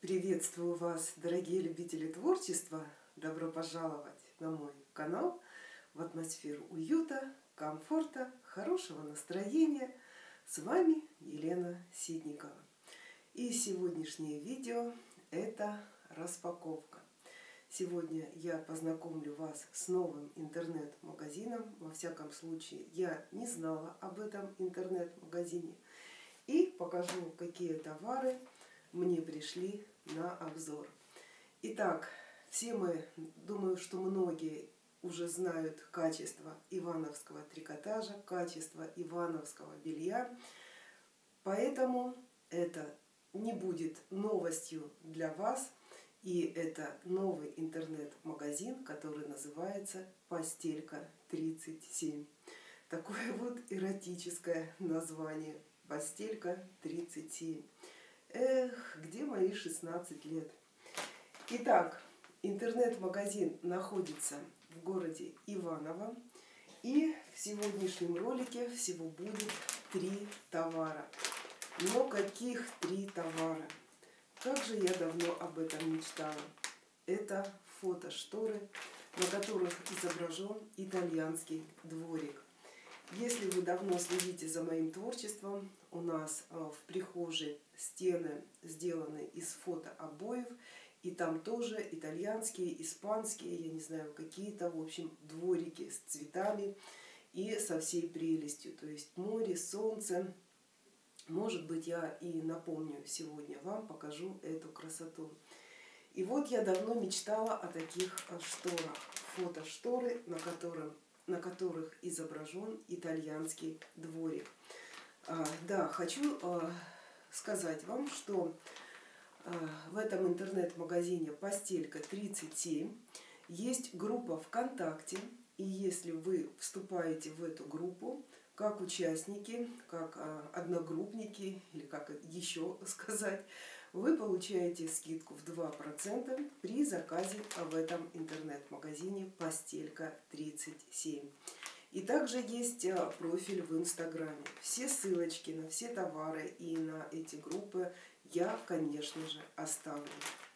Приветствую вас, дорогие любители творчества! Добро пожаловать на мой канал в атмосферу уюта, комфорта, хорошего настроения. С вами Елена Ситникова. И сегодняшнее видео – это распаковка. Сегодня я познакомлю вас с новым интернет-магазином. Во всяком случае, я не знала об этом интернет-магазине. И покажу, какие товары мне пришли на обзор. Итак, все мы, думаю, что многие уже знают качество ивановского трикотажа, качество ивановского белья. Поэтому это не будет новостью для вас. И это новый интернет-магазин, который называется «Постелька 37». Такое вот эротическое название. «Постелька 37». Эх, где мои 16 лет? Итак, интернет-магазин находится в городе Иваново. И в сегодняшнем ролике всего будет 3 товара. Но каких 3 товара? Как же я давно об этом мечтала. Это фотошторы, на которых изображен итальянский дворик. Если вы давно следите за моим творчеством, у нас в прихожей стены сделаны из фотообоев, и там тоже итальянские, испанские, я не знаю, какие-то, в общем, дворики с цветами и со всей прелестью. То есть море, солнце. Может быть, я и напомню сегодня вам, покажу эту красоту. И вот я давно мечтала о таких шторах. Фотошторы, на которых изображен итальянский дворик. Да, хочу сказать вам, что в этом интернет-магазине «Постелька 37» есть группа ВКонтакте. И если вы вступаете в эту группу как участники, как одногруппники, или как еще сказать, вы получаете скидку в 2% при заказе в этом интернет-магазине «Постелька 37». И также есть профиль в Инстаграме. Все ссылочки на все товары и на эти группы я, конечно же, оставлю.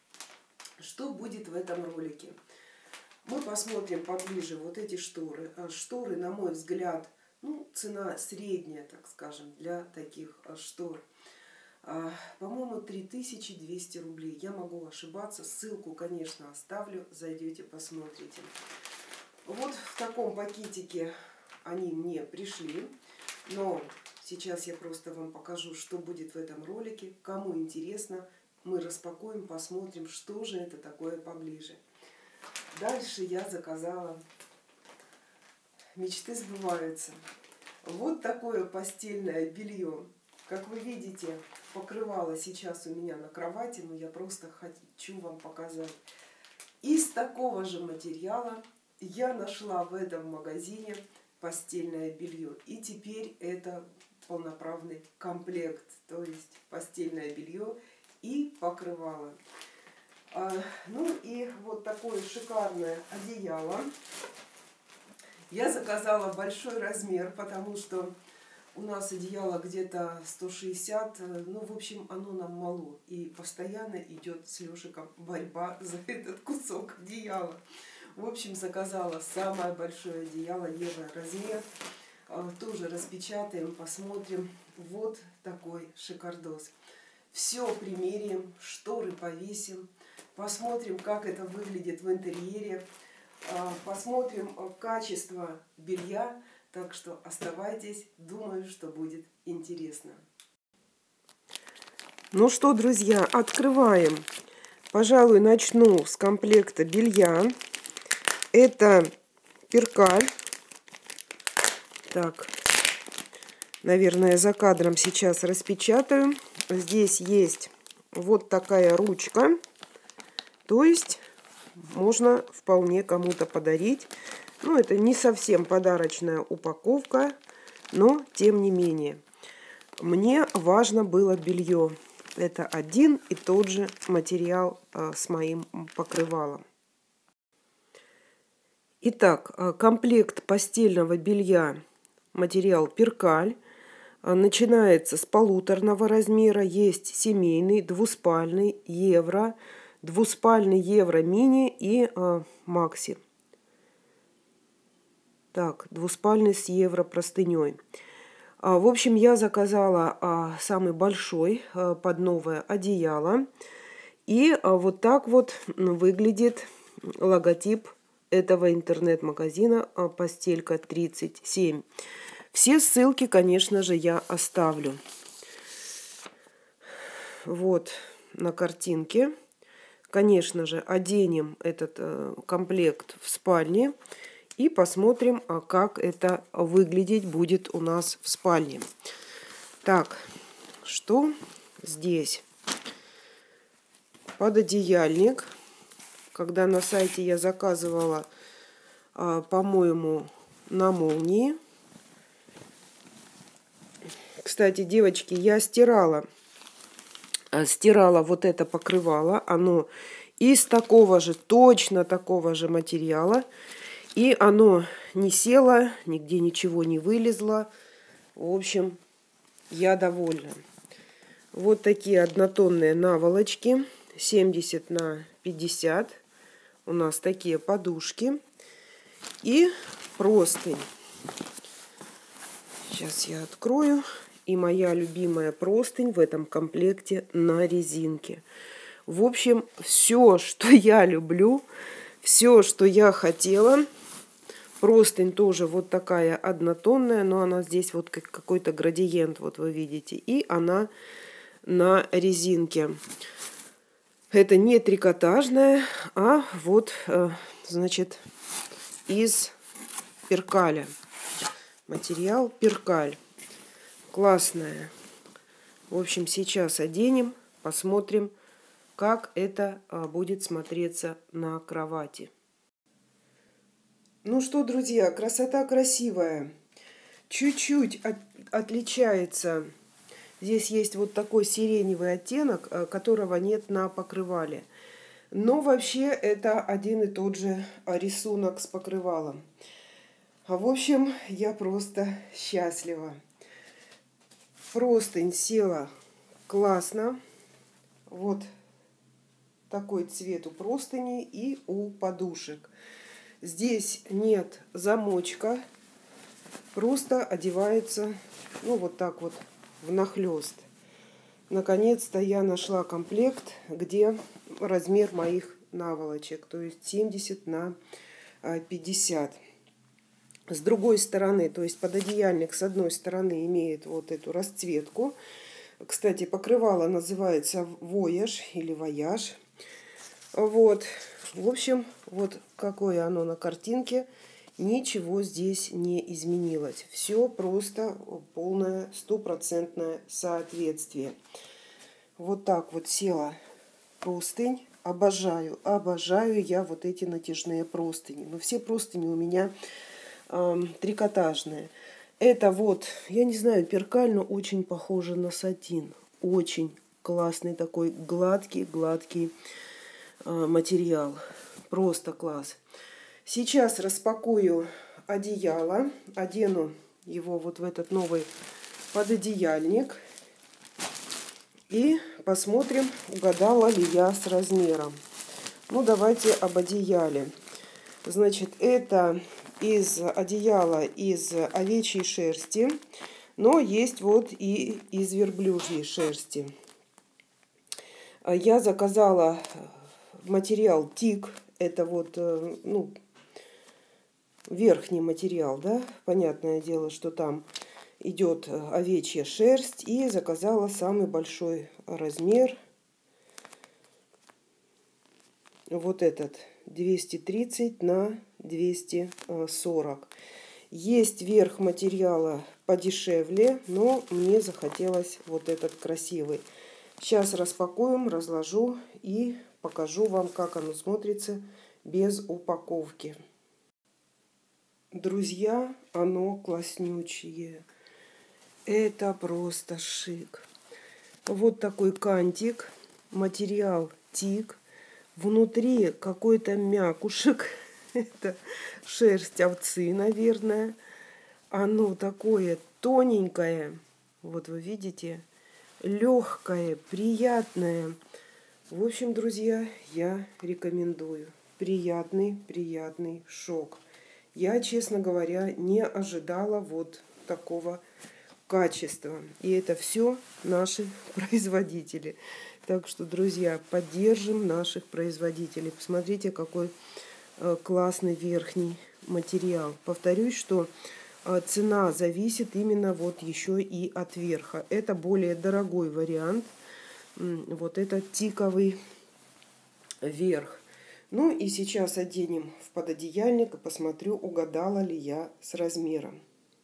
Что будет в этом ролике? Мы посмотрим поближе вот эти шторы. Шторы, на мой взгляд, цена средняя, так скажем, для таких штор. По-моему, 3200 рублей. Я могу ошибаться. Ссылку, конечно, оставлю. Зайдете, посмотрите. Вот в таком пакетике они мне пришли. Но сейчас я просто вам покажу, что будет в этом ролике. Кому интересно, мы распакуем, посмотрим, что же это такое поближе. Дальше я заказала. Мечты сбываются. Вот такое постельное белье. Как вы видите, покрывало сейчас у меня на кровати, но я просто хочу вам показать. Из такого же материала я нашла в этом магазине постельное белье. И теперь это полноправный комплект. То есть постельное белье и покрывало. Ну и вот такое шикарное одеяло. Я заказала большой размер, потому что у нас одеяло где-то 160, ну, в общем, оно нам мало. И постоянно идет с Лешиком борьба за этот кусок одеяла. В общем, заказала самое большое одеяло, евро-размер. Тоже распечатаем, посмотрим. Вот такой шикардос. Все примерим, шторы повесим. Посмотрим, как это выглядит в интерьере. Посмотрим качество белья. Так что оставайтесь, думаю, что будет интересно. Ну что, друзья, открываем. Пожалуй, начну с комплекта белья. Это перкаль. Так, наверное, за кадром сейчас распечатаю. Здесь есть вот такая ручка. То есть можно вполне кому-то подарить. Ну, это не совсем подарочная упаковка, но тем не менее. Мне важно было белье. Это один и тот же материал с моим покрывалом. Итак, комплект постельного белья, материал перкаль. Начинается с полуторного размера, есть семейный, двуспальный, евро, двуспальный евро мини и макси. Так, двуспальный с евро простыней. В общем, я заказала самый большой под новое одеяло. И вот так вот выглядит логотип этого интернет-магазина «Постелька 37». Все ссылки, конечно же, я оставлю. Вот на картинке. Конечно же, оденем этот комплект в спальне и посмотрим, как это выглядеть будет у нас в спальне. Так, что здесь? Пододеяльник. Когда на сайте я заказывала, по-моему, на молнии. Кстати, девочки, я стирала вот это покрывало. Оно из такого же, точно такого же материала. И оно не село, нигде ничего не вылезло. В общем, я довольна. Вот такие однотонные наволочки. 70 на 50. У нас такие подушки. И простынь. Сейчас я открою. И моя любимая простынь в этом комплекте на резинке. В общем, все, что я люблю, все, что я хотела. Простынь тоже вот такая однотонная, но она здесь вот как какой-то градиент, вот вы видите. И она на резинке. Это не трикотажная, а вот, значит, из перкаля. Материал перкаль. Классная. В общем, сейчас оденем, посмотрим, как это будет смотреться на кровати. Ну что, друзья, красота красивая. Чуть-чуть отличается. Здесь есть вот такой сиреневый оттенок, которого нет на покрывале. Но вообще это один и тот же рисунок с покрывалом. В общем, я просто счастлива. Простынь села классно. Вот такой цвет у простыни и у подушек. Здесь нет замочка. Просто одевается, ну, вот так вот внахлёст. Наконец-то я нашла комплект, где размер моих наволочек. То есть 70 на 50. С другой стороны, то есть пододеяльник с одной стороны имеет вот эту расцветку. Кстати, покрывало называется вояж или вояж. Вот. В общем, вот какое оно на картинке. Ничего здесь не изменилось. Все просто полное стопроцентное соответствие. Вот так вот села простынь. Обожаю я вот эти натяжные простыни. Но все простыни у меня трикотажные. Это вот, я не знаю, перкаль, но очень похоже на сатин. Очень классный такой гладкий материал. Просто класс. Сейчас распакую одеяло. Одену его вот в этот новый пододеяльник. И посмотрим, угадала ли я с размером. Ну, давайте об одеяле. Значит, это из одеяла из овечьей шерсти, но есть вот и из верблюжьей шерсти. Я заказала материал тик, это вот, ну, верхний материал, да, понятное дело, что там идет овечья шерсть, и заказала самый большой размер, вот этот, 230 на 240. Есть верх материала подешевле, но мне захотелось вот этот красивый. Сейчас распакуем, разложу и покажу вам, как оно смотрится без упаковки. Друзья, оно класснючее. Это просто шик. Вот такой кантик, материал тик. Внутри какой-то мякушек. Это шерсть овцы, наверное. Оно такое тоненькое. Вот вы видите, легкое, приятное. В общем, друзья, я рекомендую. Приятный шок. Я, честно говоря, не ожидала вот такого качества. И это все наши производители. Так что, друзья, поддержим наших производителей. Посмотрите, какой классный верхний материал. Повторюсь, что цена зависит именно вот еще и от верха. Это более дорогой вариант. Вот это тиковый верх. Ну и сейчас оденем в пододеяльник и посмотрю, угадала ли я с размером.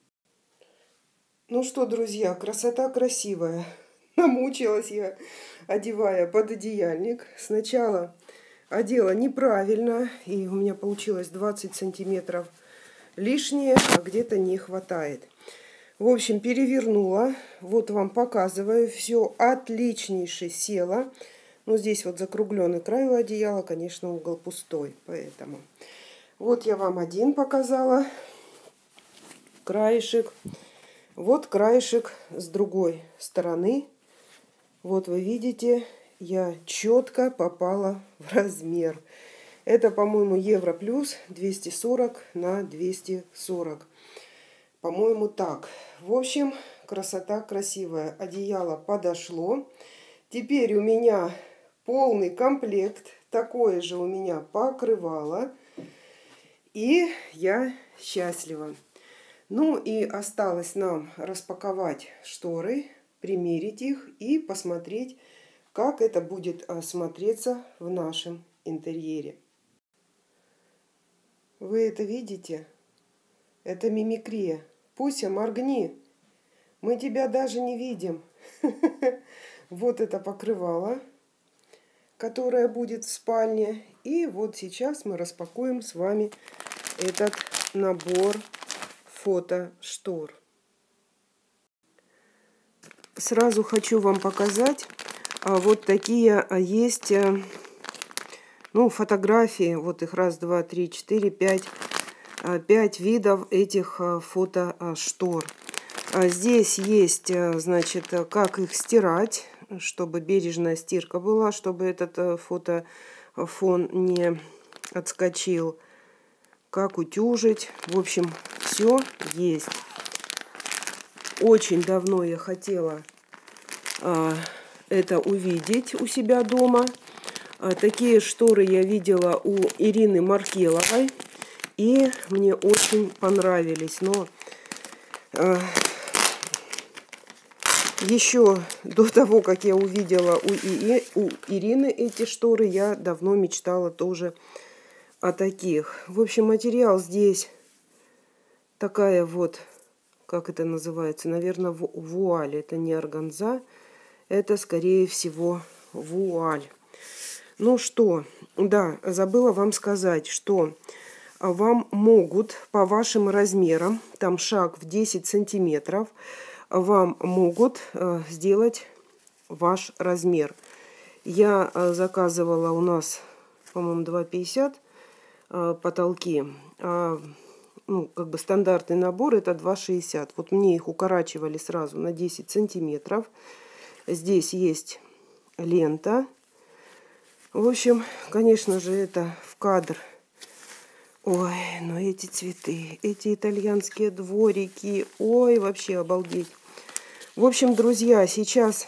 Ну что, друзья, красота красивая. Намучилась я, одевая пододеяльник. Сначала одела неправильно, и у меня получилось 20 сантиметров лишнее, а где-то не хватает. В общем, перевернула. Вот вам показываю. Все отличнейше село. Но здесь вот закругленный край у одеяла, конечно, угол пустой. Поэтому вот я вам один показала. Краешек. Вот краешек с другой стороны. Вот вы видите, я четко попала в размер. Это, по-моему, Евро плюс 240 на 240. По-моему, так. В общем, красота красивая. Одеяло подошло. Теперь у меня полный комплект. Такое же у меня покрывало. И я счастлива. Ну и осталось нам распаковать шторы, примерить их и посмотреть, как это будет смотреться в нашем интерьере. Вы это видите? Это мимикрия. Пуся, моргни. Мы тебя даже не видим. Вот это покрывало, которое будет в спальне. И вот сейчас мы распакуем с вами этот набор фотоштор. Сразу хочу вам показать, вот такие есть, ну, фотографии. Вот их раз, два, три, четыре, пять видов этих фотоштор. Здесь есть, значит, как их стирать, чтобы бережная стирка была, чтобы этот фотофон не отскочил. Как утюжить. В общем, все есть. Очень давно я хотела это увидеть у себя дома. Такие шторы я видела у Ирины Маркеловой. И мне очень понравились. Но еще до того, как я увидела у Ирины эти шторы, я давно мечтала тоже о таких. В общем, материал здесь такая вот, как это называется, наверное, вуаль. Это не органза, это, скорее всего, вуаль. Ну что, да, забыла вам сказать, что вам могут по вашим размерам, там шаг в 10 сантиметров, вам могут сделать ваш размер. Я заказывала у нас, по-моему, 2,50 потолки. Ну, как бы стандартный набор это 2,60. Вот мне их укорачивали сразу на 10 сантиметров. Здесь есть лента. В общем, конечно же, это в кадр. Ой, ну эти цветы, эти итальянские дворики. Ой, вообще обалдеть. В общем, друзья, сейчас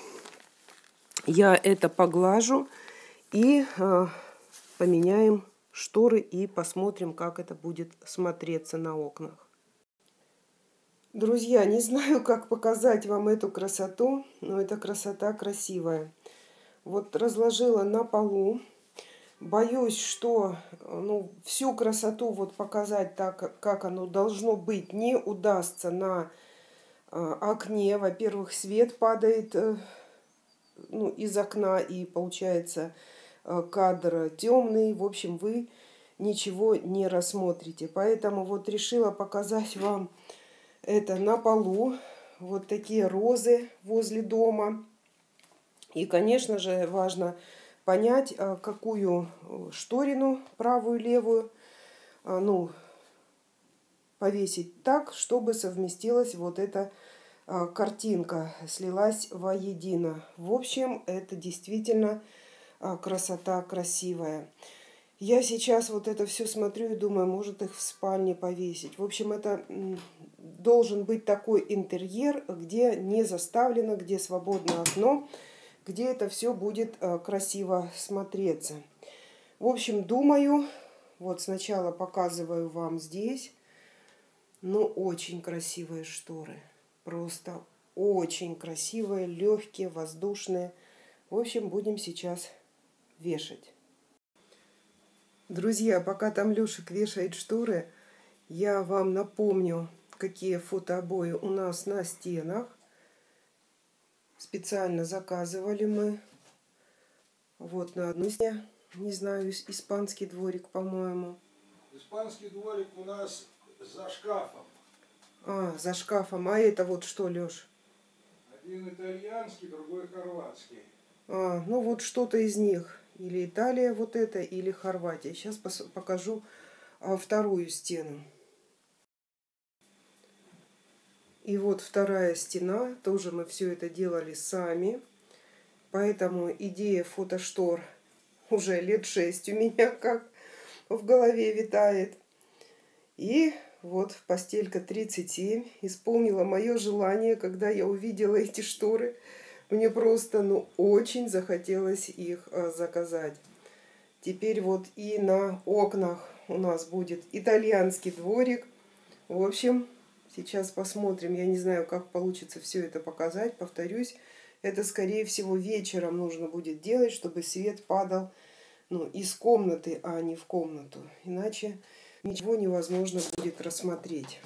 я это поглажу и поменяем шторы и посмотрим, как это будет смотреться на окнах. Друзья, не знаю, как показать вам эту красоту, но эта красота красивая. Вот разложила на полу. Боюсь, что всю красоту вот показать так, как оно должно быть, не удастся на окне. Во-первых, свет падает из окна, и получается кадр темный. В общем, вы ничего не рассмотрите. Поэтому вот решила показать вам это на полу. Вот такие розы возле дома. И, конечно же, важно понять, какую шторину, правую, левую, повесить так, чтобы совместилась вот эта картинка слилась воедино. В общем, это действительно красота красивая. Я сейчас вот это все смотрю и думаю, может их в спальне повесить. В общем, это должен быть такой интерьер, где не заставлено, где свободное окно, где это все будет красиво смотреться. В общем, думаю, вот сначала показываю вам здесь. Ну, очень красивые шторы. Просто очень красивые, легкие, воздушные. В общем, будем сейчас вешать. Друзья, пока там Лешик вешает шторы, я вам напомню, какие фотообои у нас на стенах. Специально заказывали мы. Вот на одну стене, не знаю, испанский дворик, по-моему. Испанский дворик у нас за шкафом. За шкафом. А это вот что, Леш? Один итальянский, другой хорватский. Ну вот что-то из них. Или Италия вот это, или Хорватия. Сейчас покажу вторую стену. И вот вторая стена. Тоже мы все это делали сами. Поэтому идея фотоштор уже лет 6 у меня как в голове витает. И вот постелька 37 исполнила мое желание, когда я увидела эти шторы. Мне просто, очень захотелось их заказать. Теперь вот и на окнах у нас будет итальянский дворик. В общем, сейчас посмотрим. Я не знаю, как получится все это показать. Повторюсь, это, скорее всего, вечером нужно будет делать, чтобы свет падал из комнаты, а не в комнату. Иначе ничего невозможно будет рассмотреть.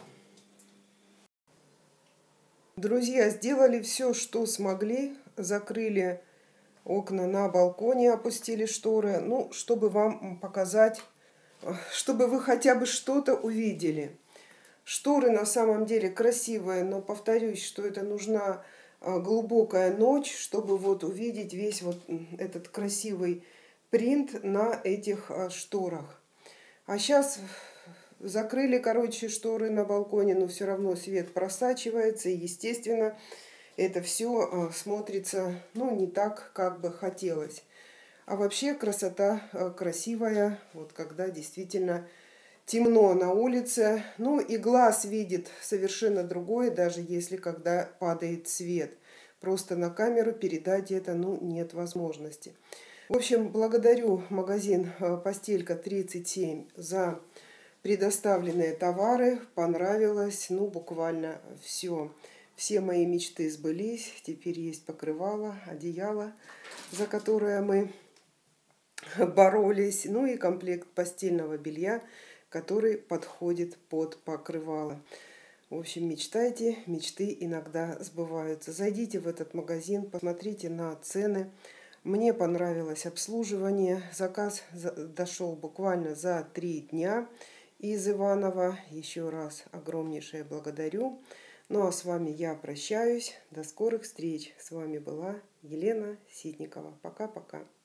Друзья, сделали все, что смогли. Закрыли окна на балконе, опустили шторы. Чтобы вам показать, чтобы вы хотя бы что-то увидели. Шторы на самом деле красивые, но повторюсь, что это нужна глубокая ночь, чтобы вот увидеть весь вот этот красивый принт на этих шторах. А сейчас закрыли, шторы на балконе, но все равно свет просачивается. И, естественно, это все смотрится, не так, как бы хотелось. А вообще красота красивая, вот когда действительно темно на улице. И глаз видит совершенно другое, даже если когда падает свет. Просто на камеру передать это, нет возможности. В общем, благодарю магазин «Постелька 37» за предоставленные товары. Понравилось, буквально все. Все мои мечты сбылись. Теперь есть покрывало, одеяло, за которое мы боролись. И комплект постельного белья, который подходит под покрывало. В общем, мечтайте, мечты иногда сбываются. Зайдите в этот магазин, посмотрите на цены. Мне понравилось обслуживание. Заказ дошел буквально за 3 дня из Иваново. Еще раз огромнейшее благодарю. А с вами я прощаюсь. До скорых встреч. С вами была Елена Ситникова. Пока-пока.